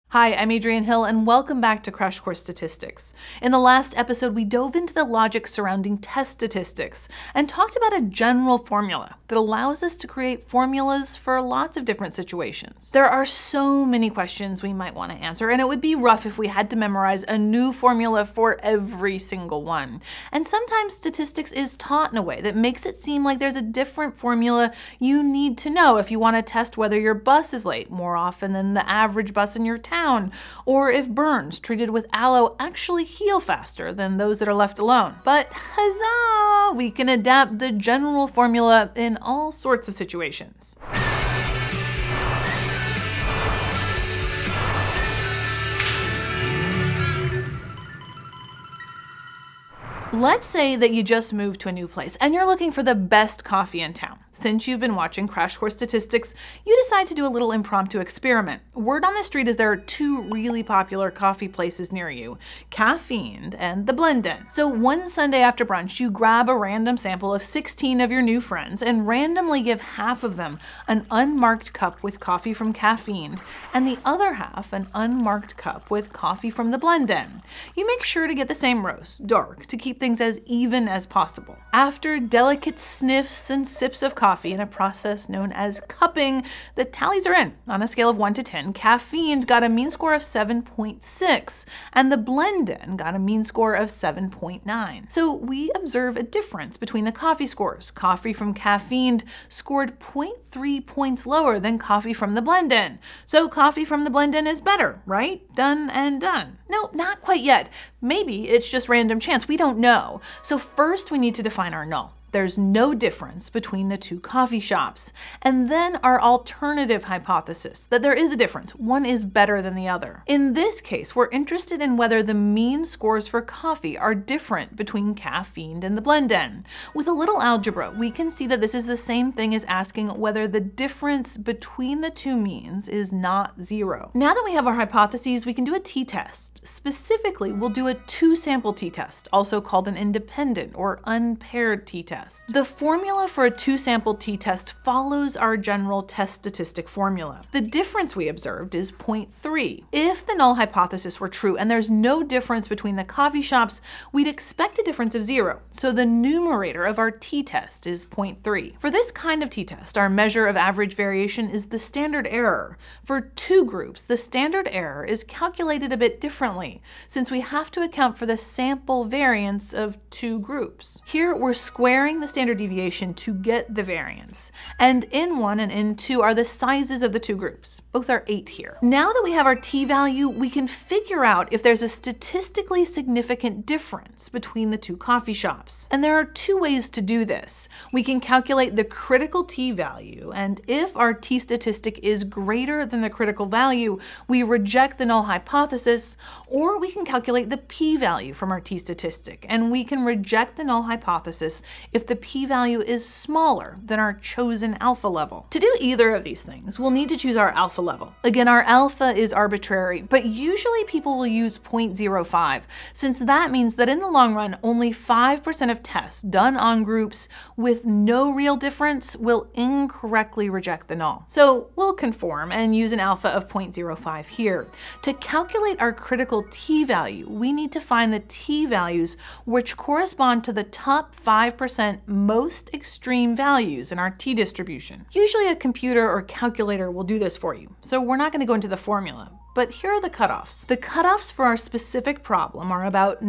Hi, I'm Adrienne Hill, and welcome back to Crash Course Statistics. In the last episode, we dove into the logic surrounding test statistics and talked about a general formula that allows us to create formulas for lots of different situations. There are so many questions we might want to answer, and it would be rough if we had to memorize a new formula for every single one. And sometimes statistics is taught in a way that makes it seem like there's a different formula you need to know if you want to test whether your bus is late more often than the average bus in your town, or if burns treated with aloe actually heal faster than those that are left alone. But huzzah! We can adapt the general formula in all sorts of situations. Let's say that you just moved to a new place and you're looking for the best coffee in town. Since you've been watching Crash Course Statistics, you decide to do a little impromptu experiment. Word on the street is there are two really popular coffee places near you, Caf-fiend and the Blend-In. So one Sunday after brunch, you grab a random sample of 16 of your new friends and randomly give half of them an unmarked cup with coffee from Caf-fiend and the other half an unmarked cup with coffee from the Blend-In. You make sure to get the same roast, dark, to keep things as even as possible. After delicate sniffs and sips of coffee in a process known as cupping, the tallies are in. On a scale of 1 to 10, Caf-fiend got a mean score of 7.6, and the Blend-In got a mean score of 7.9. So we observe a difference between the coffee scores. Coffee from Caf-fiend scored 0.3 points lower than coffee from the Blend-In. So coffee from the Blend-In is better, right? Done and done. No, not quite yet. Maybe it's just random chance. We don't know. So first we need to define our null. There's no difference between the two coffee shops. And then our alternative hypothesis, that there is a difference. One is better than the other. In this case, we're interested in whether the mean scores for coffee are different between Caf-fiend and the Blend-In. With a little algebra, we can see that this is the same thing as asking whether the difference between the two means is not zero. Now that we have our hypotheses, we can do a t-test. Specifically, we'll do a two-sample t-test, also called an independent or unpaired t-test. The formula for a two-sample t-test follows our general test statistic formula. The difference we observed is 0.3. If the null hypothesis were true and there's no difference between the coffee shops, we'd expect a difference of 0. So the numerator of our t-test is 0.3. For this kind of t-test, our measure of average variation is the standard error. For two groups, the standard error is calculated a bit differently, since we have to account for the sample variance of two groups. Here we're squaring the standard deviation to get the variance. And N1 and N2 are the sizes of the two groups. Both are 8 here. Now that we have our t-value, we can figure out if there's a statistically significant difference between the two coffee shops. And there are two ways to do this. We can calculate the critical t-value, and if our t-statistic is greater than the critical value, we reject the null hypothesis, or we can calculate the p-value from our t-statistic, and we can reject the null hypothesis if the p-value is smaller than our chosen alpha level. To do either of these things, we'll need to choose our alpha level. Again, our alpha is arbitrary, but usually people will use 0.05, since that means that in the long run, only 5% of tests done on groups with no real difference will incorrectly reject the null. So we'll conform and use an alpha of 0.05 here. To calculate our critical t-value, we need to find the t-values which correspond to the top 5% most extreme values in our t-distribution. Usually a computer or calculator will do this for you, so we're not going to go into the formula. But here are the cutoffs. The cutoffs for our specific problem are about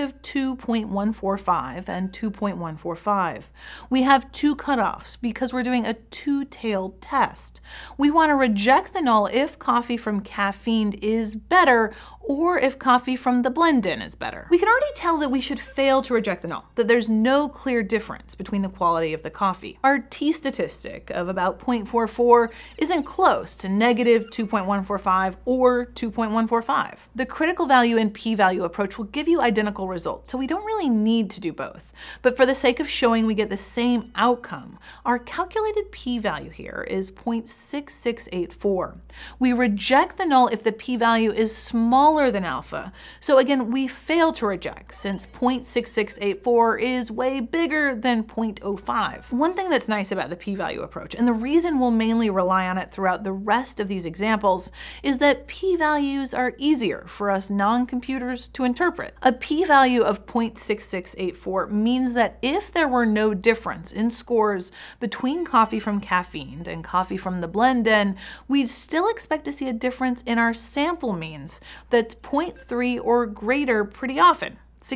-2.145 and 2.145. We have two cutoffs because we're doing a two-tailed test. We want to reject the null if coffee from Caf-fiend is better or if coffee from the Blend-In is better. We can already tell that we should fail to reject the null, that there's no clear difference between the quality of the coffee. Our t-statistic of about 0.44 isn't close to -2.145 or 2.145. The critical value and p-value approach will give you identical results, so we don't really need to do both. But for the sake of showing we get the same outcome, our calculated p-value here is 0.6684. We reject the null if the p-value is smaller than alpha. So again, we fail to reject since 0.6684 is way bigger than 0.05. One thing that's nice about the p-value approach, and the reason we'll mainly rely on it throughout the rest of these examples, is that p p-values are easier for us non-computers to interpret. A p-value of 0.6684 means that if there were no difference in scores between coffee from Caf-fiend and coffee from the blend-in, we'd still expect to see a difference in our sample means that's 0.3 or greater pretty often.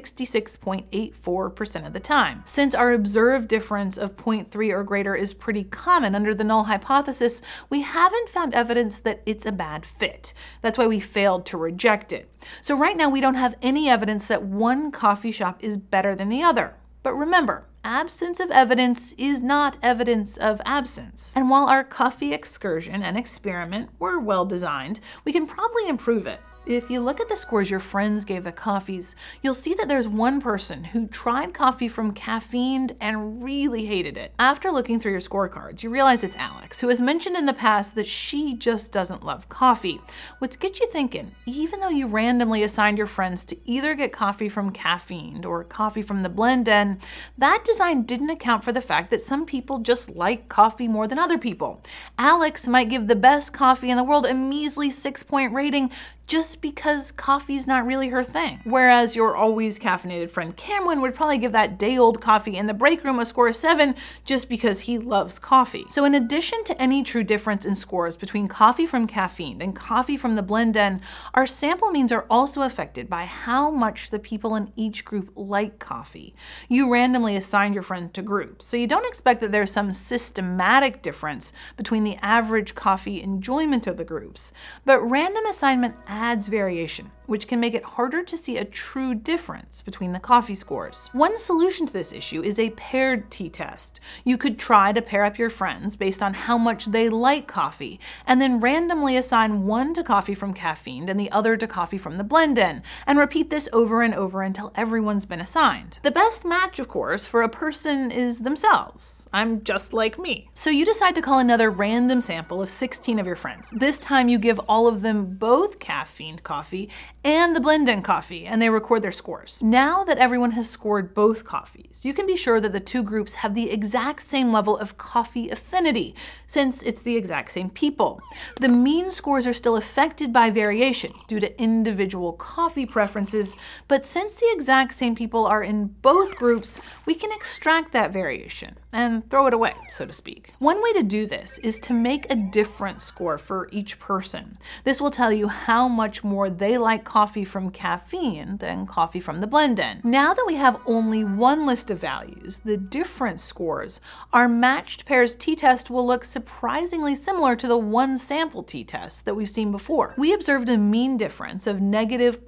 66.84% of the time. Since our observed difference of 0.3 or greater is pretty common under the null hypothesis, we haven't found evidence that it's a bad fit. That's why we failed to reject it. So right now we don't have any evidence that one coffee shop is better than the other. But remember, absence of evidence is not evidence of absence. And while our coffee excursion and experiment were well designed, we can probably improve it. If you look at the scores your friends gave the coffees, you'll see that there's one person who tried coffee from Caf-fiend and really hated it. After looking through your scorecards, you realize it's Alex, who has mentioned in the past that she just doesn't love coffee. Which gets you thinking, even though you randomly assigned your friends to either get coffee from Caf-fiend or coffee from the blend-in, that design didn't account for the fact that some people just like coffee more than other people. Alex might give the best coffee in the world a measly 6-point rating just because coffee's not really her thing. Whereas your always caffeinated friend Cameron would probably give that day-old coffee in the break room a score of 7 just because he loves coffee. So in addition to any true difference in scores between coffee from Caf-fiend and coffee from the blend-in, our sample means are also affected by how much the people in each group like coffee. You randomly assigned your friend to groups, so you don't expect that there's some systematic difference between the average coffee enjoyment of the groups. But random assignment adds variation, which can make it harder to see a true difference between the coffee scores. One solution to this issue is a paired t-test. You could try to pair up your friends based on how much they like coffee, and then randomly assign one to coffee from Caf-fiend and the other to coffee from the blend-in, and repeat this over and over until everyone's been assigned. The best match, of course, for a person is themselves. I'm just like me. So you decide to call another random sample of 16 of your friends. This time you give all of them both Caf-fiend coffee and the blend-in coffee, and they record their scores. Now that everyone has scored both coffees, you can be sure that the two groups have the exact same level of coffee affinity, since it's the exact same people. The mean scores are still affected by variation due to individual coffee preferences, but since the exact same people are in both groups, we can extract that variation and throw it away, so to speak. One way to do this is to make a different score for each person. This will tell you how much more they like coffee from Caf-fiend than coffee from the blend-in. Now that we have only one list of values, the difference scores, our matched pairs t-test will look surprisingly similar to the one sample t-test that we've seen before. We observed a mean difference of negative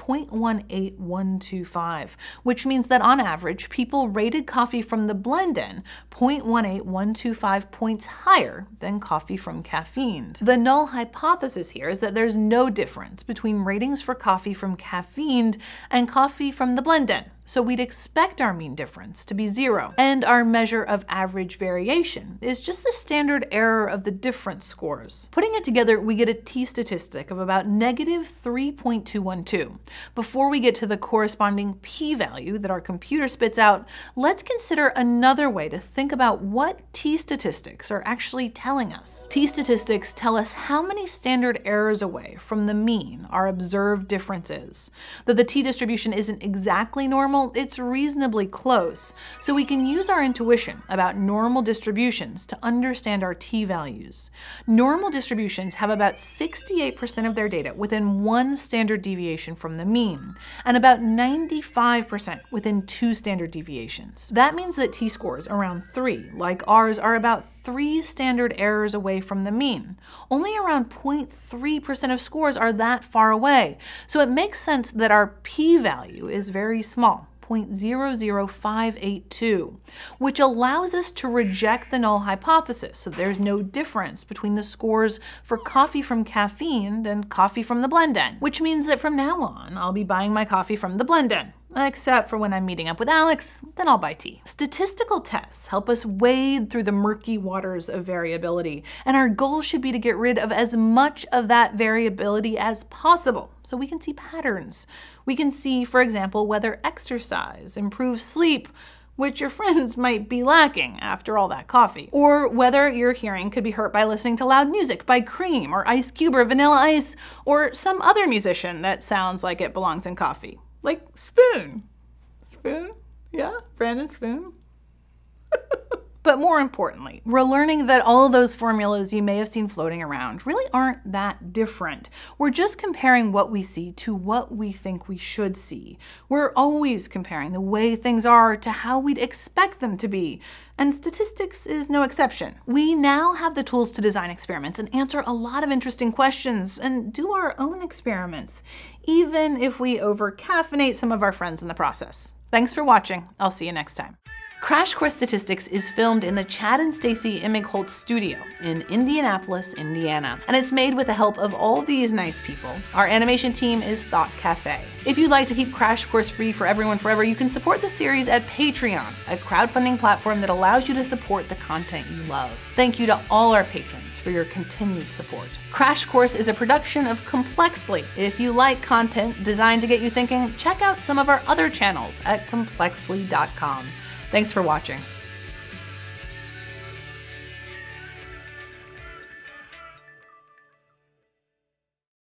0.18125, which means that on average, people rated coffee from the blend-in 0.18125 points higher than coffee from Caf-fiend. The null hypothesis here is that there's no difference between ratings for coffee from Caf-fiend and coffee from the blend-in. So we'd expect our mean difference to be 0. And our measure of average variation is just the standard error of the difference scores. Putting it together, we get a t-statistic of about negative 3.212. Before we get to the corresponding p-value that our computer spits out, let's consider another way to think about what t-statistics are actually telling us. T-statistics tell us how many standard errors away from the mean our observed difference is. Though the t-distribution isn't exactly normal, it's reasonably close, so we can use our intuition about normal distributions to understand our t-values. Normal distributions have about 68% of their data within one standard deviation from the mean, and about 95% within 2 standard deviations. That means that t-scores around 3, like ours, are about 3 standard errors away from the mean. Only around 0.3% of scores are that far away, so it makes sense that our p-value is very small. 0.00582, which allows us to reject the null hypothesis, so there's no difference between the scores for coffee from Caf-fiend and coffee from the blend-in, which means that from now on, I'll be buying my coffee from the blend-in. Except for when I'm meeting up with Alex, then I'll buy tea. Statistical tests help us wade through the murky waters of variability, and our goal should be to get rid of as much of that variability as possible so we can see patterns. We can see, for example, whether exercise improves sleep, which your friends might be lacking after all that coffee. Or whether your hearing could be hurt by listening to loud music by Cream or Ice Cube or Vanilla Ice or some other musician that sounds like it belongs in coffee. Like Spoon. Spoon? Yeah? Brandon Spoon? But more importantly, we're learning that all of those formulas you may have seen floating around really aren't that different. We're just comparing what we see to what we think we should see. We're always comparing the way things are to how we'd expect them to be, and statistics is no exception. We now have the tools to design experiments and answer a lot of interesting questions and do our own experiments, even if we over-caffeinate some of our friends in the process. Thanks for watching. I'll see you next time. Crash Course Statistics is filmed in the Chad and Stacy Imigholt studio in Indianapolis, Indiana, and it's made with the help of all these nice people. Our animation team is Thought Cafe. If you'd like to keep Crash Course free for everyone forever, you can support the series at Patreon, a crowdfunding platform that allows you to support the content you love. Thank you to all our patrons for your continued support. Crash Course is a production of Complexly. If you like content designed to get you thinking, check out some of our other channels at complexly.com. Thanks for watching.